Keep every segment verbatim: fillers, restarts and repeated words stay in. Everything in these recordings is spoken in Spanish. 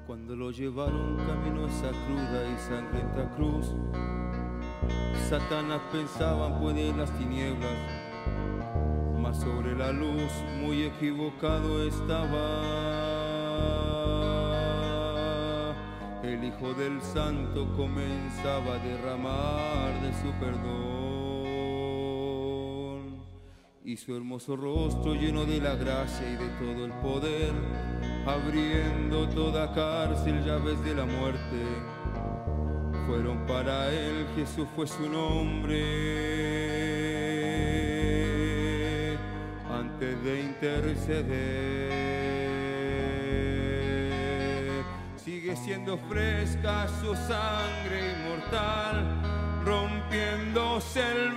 Cuando lo llevaron camino a esa cruda y sangrienta cruz, Satanás pensaba puede las tinieblas, mas sobre la luz muy equivocado estaba. El Hijo del Santo comenzaba a derramar de su perdón, y su hermoso rostro lleno de la gracia y de todo el poder, abriendo toda cárcel, llaves de la muerte, fueron para él. Jesús fue su nombre antes de interceder. Sigue siendo fresca su sangre inmortal, rompiéndose el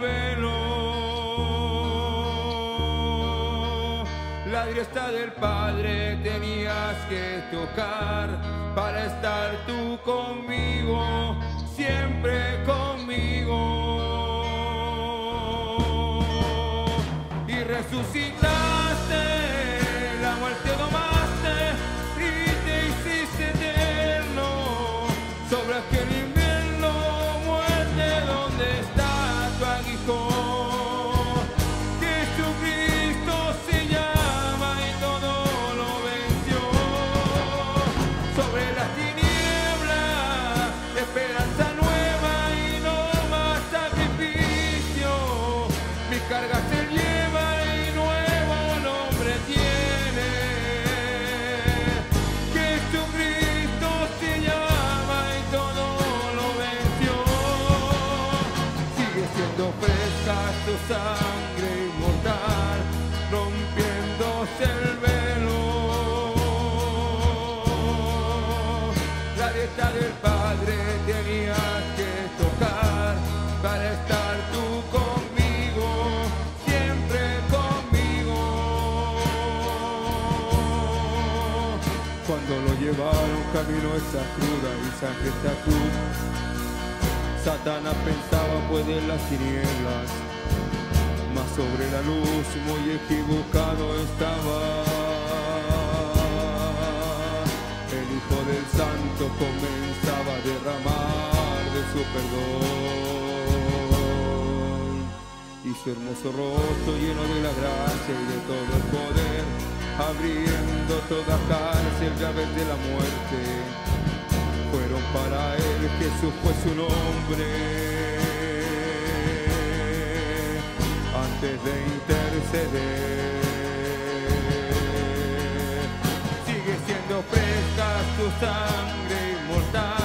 velo. La diestra del Padre tenías que tocar para estar tú conmigo, siempre conmigo. Y resucitaste, la muerte domaste y te hiciste eterno. Sobre aquel invierno, muerte, ¿dónde está tu aguijón? Jesucristo se llama y todo lo venció. Sobre las tinieblas, esperanza nueva y no más sacrificio. Mis cargas se lleva y nuevo nombre tiene. Jesucristo se llama y todo lo venció. Sigue siendo fresca tu sangre inmortal, rompiéndose el velo. La diestra del Padre tenías que tocar para estar tú conmigo, siempre conmigo. Cuando lo llevaron camino a esa cruda y sangrienta cruz, Satanás pensaba puede las tinieblas, mas sobre la luz muy equivocado estaba. El Hijo del Santo comenzaba a derramar de su perdón, y su hermoso rostro lleno de la gracia y de todo el poder, abriendo toda cárcel, llaves de la muerte, fueron para él. Jesús fue su nombre antes de interceder. Sigue siendo fresca su sangre inmortal,